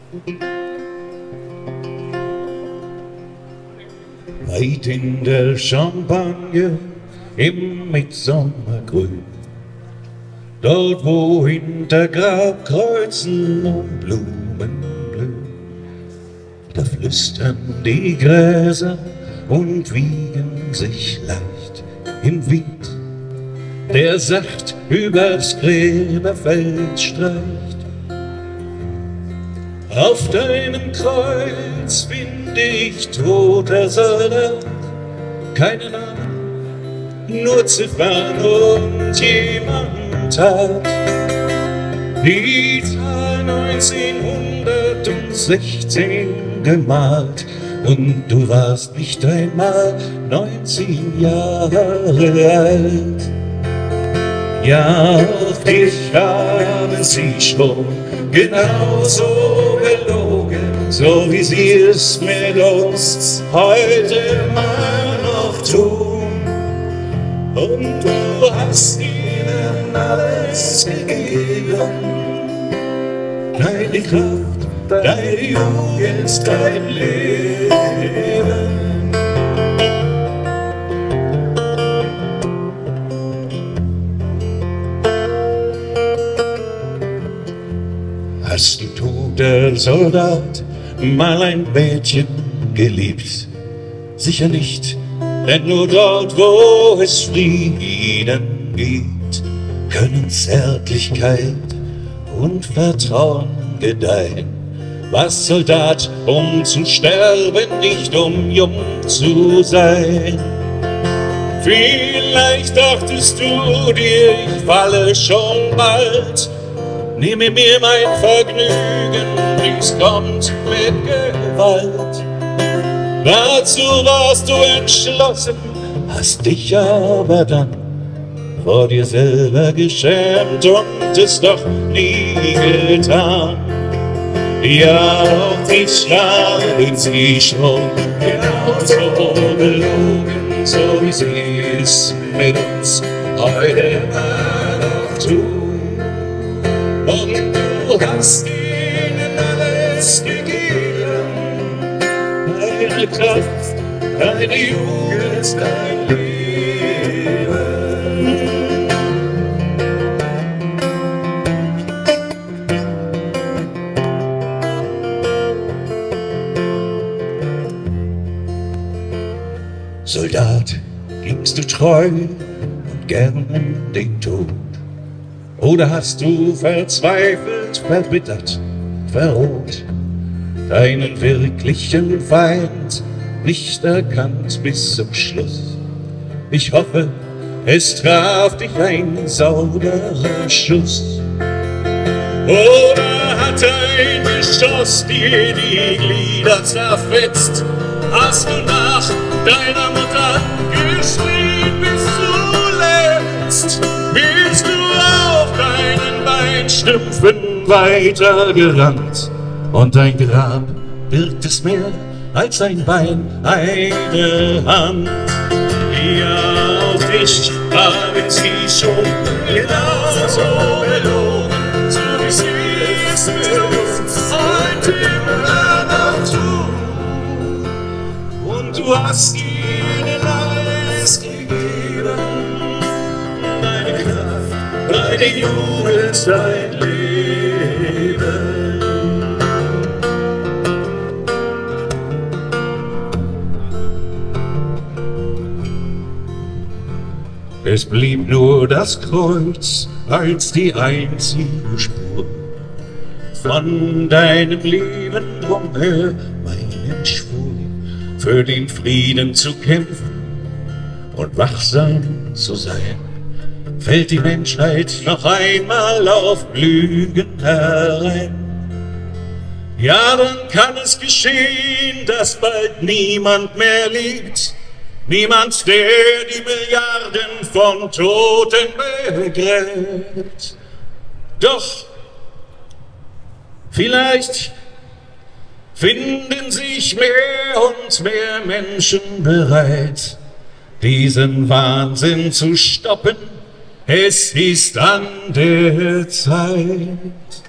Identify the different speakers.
Speaker 1: Weit in der Champagne im Mitsommergrün, dort wo hinter Grabkreuzen und Blumen blühen, da flüstern die Gräser und wiegen sich leicht im Wind, der sacht übers Gräberfeld streicht. Auf deinem Kreuz finde ich, toter Soldat, keine Namen, nur Ziffern und jemand hat die Zahl 1916 gemalt. Und du warst nicht einmal 19 Jahre alt. Ja, auf dich haben sie schon genauso gelogen, so wie sie es mit uns heute immer noch tun. Und du hast ihnen alles gegeben, deine Kraft, deine Jugend, dein Leben. Hast du, toter Soldat, mal ein Mädchen geliebt? Sicher nicht, denn nur dort, wo es Frieden gibt, können Zärtlichkeit und Vertrauen gedeihen. Was Soldat, um zu sterben, nicht um jung zu sein? Vielleicht dachtest du dir, ich falle schon bald. Nehme mir mein Vergnügen, dies kommt mit Gewalt. Dazu warst du entschlossen, hast dich aber dann vor dir selber geschämt und es doch nie getan. Ja, auch dich haben sie schon genauso belogen, so wie sie es mit uns heute immer noch tun. Und du hast ihnen alles gegeben, deine Kraft, deine Jugend, dein Leben. Soldat, gingst du treu und gern in den Tod? Oder hast du verzweifelt, verbittert, verroht, deinen wirklichen Feind nicht erkannt bis zum Schluss? Ich hoffe, es traf dich ein sauberer Schuss. Oder hat ein Geschoss dir die Glieder zerfetzt? Hast du nach deiner Mutter geschrien bis zuletzt? Bist du auf deinen Beinstümpfen weitergerannt? Und dein Grab birgt es mehr als ein Bein, eine Hand. Ja, auf dich haben sie schon genauso belogen, so wie sie es mit uns heute immer noch tun. Und du hast ihnen alles gegeben, deine Kraft, deine Jugend, dein Leben. Es blieb nur das Kreuz als die einzige Spur von deinem Leben, drum hör meinen Schwur, für den Frieden zu kämpfen und wachsam zu sein. Fällt die Menschheit noch einmal auf Lügen herein, ja, dann kann es geschehen, dass bald niemand mehr liegt. Niemand, der die Milliarden von Toten begräbt. Doch vielleicht finden sich mehr und mehr Menschen bereit, diesen Wahnsinn zu stoppen. Es ist an der Zeit.